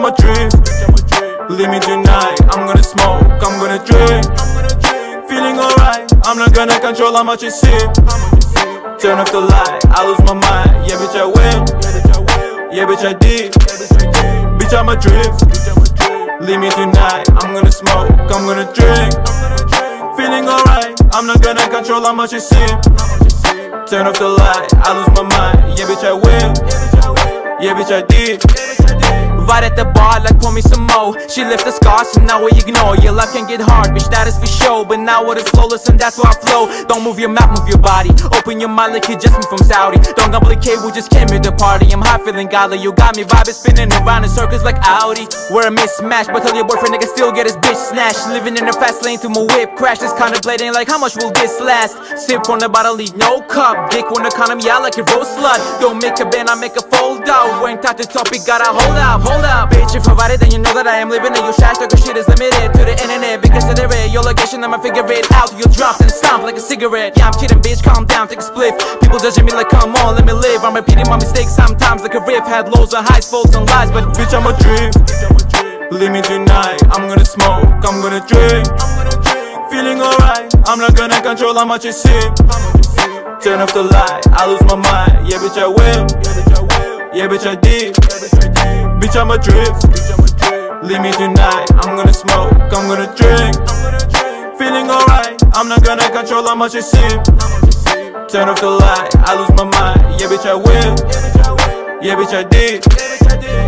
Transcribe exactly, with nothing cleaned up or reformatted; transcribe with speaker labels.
Speaker 1: I'ma drink. Leave me tonight, I'm gonna smoke, I'm gonna drink. Feeling alright, I'm not gonna control how much you sip. Turn off the light, I lose my mind. Yeah bitch I win, yeah bitch I did. Bitch I'ma drift. Leave me tonight, I'm gonna smoke, I'm gonna drink. Feeling alright, I'm not gonna control how much you sip. Turn off the light, I lose my mind. Yeah bitch I win, yeah bitch I did.
Speaker 2: Right at the bar, like pour me some more. She left the scars, and now we ignore. Your life can get hard, bitch, that is for sure. But now it is flawless, and that's why I flow. Don't move your mouth, move your body. Open your mind like you just me from Saudi. Don't complicate, we just came here to party. I'm high, feeling godly, you got me vibing, spinning around in circles like Audi. We're a mismatch, but tell your boyfriend nigga still get his bitch snatched. Living in a fast lane through my whip crash. Just contemplating like how much will this last. Sip from the bottle, leave no cup. Dick when the condom, yeah, like a roast slut. Don't make a band, I make a fold out. When touch the topic, gotta hold up. Hold up, bitch, if provided, then you know that I am living in your shack. Like shit is limited to the internet, because of the red. Your location, I'ma figure it out. You'll drop and stomp like a cigarette. Yeah, I'm kidding, bitch, calm down, take a spliff. People judging me like, come on, let me live. I'm repeating my mistakes sometimes like a riff. Had lows and highs, faults and lies, but
Speaker 1: bitch, I'ma drift. Leave me tonight, I'm gonna smoke, I'm gonna drink. Feeling alright, I'm not gonna control how much you sip. Turn off the light, I lose my mind. Yeah bitch I will, yeah bitch I did. Bitch I'ma drift. Leave me tonight, I'm gonna smoke, I'm gonna drink. Feeling alright, I'm not gonna control how much you sip. Turn off the light, I lose my mind. Yeah bitch I will, yeah bitch I did.